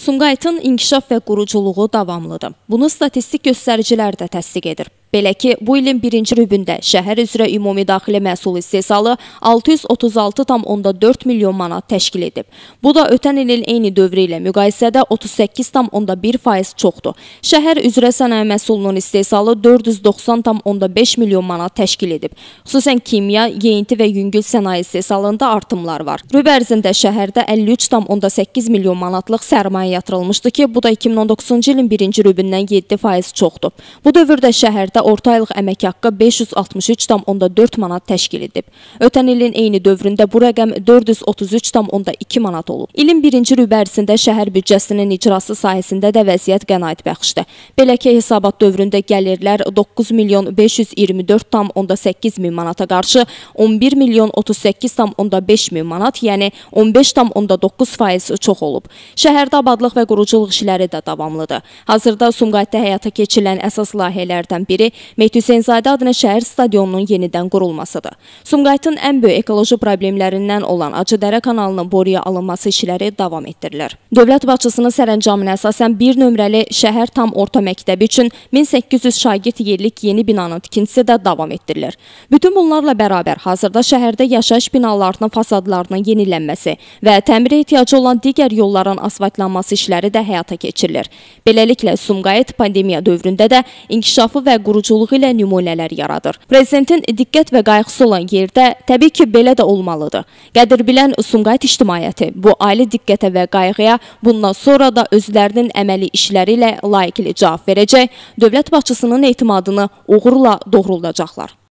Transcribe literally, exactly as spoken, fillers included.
Sumqayıtın inkişaf və quruculuğu davamlıdır. Bunu statistik göstəricilər də təsdiq edir. Belə ki, bu ilin birinci rübündə şəhər üzrə ümumi daxili məhsul istehsalı altı yüz otuz altı tam onda dörd milyon manat təşkil edib. Bu da ötən ilin eyni dövrü ilə müqayisədə otuz səkkiz tam onda bir faiz çoxdur. Şəhər üzrə sənaye məhsulunun istehsalı dörd yüz doxsan tam onda beş milyon manat təşkil edib. Xüsusən kimya, yeyinti və yüngül sənaye istehsalında artımlar var. Rüb ərzində şəhərdə əlli üç tam onda səkkiz milyon manatlıq sərmayə yatırılmışdı ki, bu da iki min on doqquzuncu ilin birinci rübündən yeddi faiz çoxdur. Bu dövrdə şəhərdə orta aylıq əmək haqqı beş yüz altmış üç tam onda dörd manat təşkil edib. Ötən ilin eyni dövründə bu rəqəm dörd yüz otuz üç tam onda iki manat olub. İlin birinci rübü ərzində şəhər büdcəsinin icrası sahəsində də vəziyyət qənaətbəxşdir. Belə ki, hesabat dövründə gəlirlər doqquz milyon beş yüz iyirmi dörd tam onda səkkiz min manata qarşı on bir milyon otuz səkkiz tam onda beş min manat, yəni on beş tam onda doqquz faiz çox olub. Şəhərdə abadlıq və quruculuq işləri də davamlıdır. Hazırda Sumqayıtda həyata keçirilən əsas layihələrdən biri Mehdi Hüseynzadə adına şəhər stadionunun yenidən qurulmasıdır. Sumqayıtın ən böyük ekoloji problemlərindən olan Acıdərə kanalının boruya alınması işləri davam etdirilir. Dövlət başçısının sərəncamına əsasən bir nömrəli şəhər tam orta məktəbi üçün min səkkiz yüz şagird yerlik yeni binanın tikintisi də davam etdirilir. Bütün bunlarla bərabər hazırda şəhərdə yaşayış binalarının fasadlarının yenilənməsi və təmirə ehtiyacı olan digər yolların asfaltlanması işləri də həyata keçirilir. Beləliklə, Sumqayıt pandemiya dövründə də inkişafı və quruculuğu ilə nümunələr yaradır. Prezidentin diqqət və qayğısı olan yerdə təbii ki, belə də olmalıdır. Qədir bilən Sumqayıt ictimaiyyəti bu ali diqqətə və qayğıya bundan sonra da özlərinin əməli işləri ilə layiqli cavab verəcək, dövlət başçısının etimadını uğurla doğruldacaqlar.